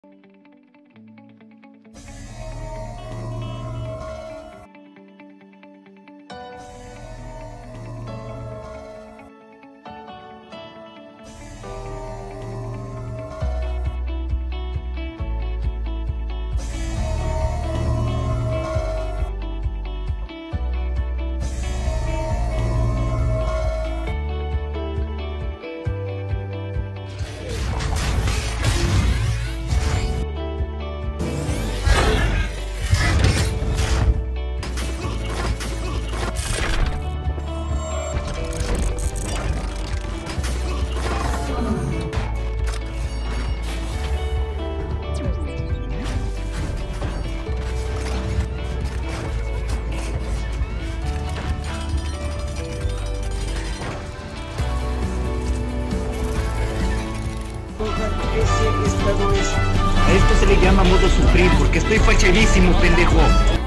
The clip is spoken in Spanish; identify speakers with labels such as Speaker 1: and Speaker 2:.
Speaker 1: Ese estado es... A esto se le llama modo sufrir, porque estoy fachadísimo, pendejo.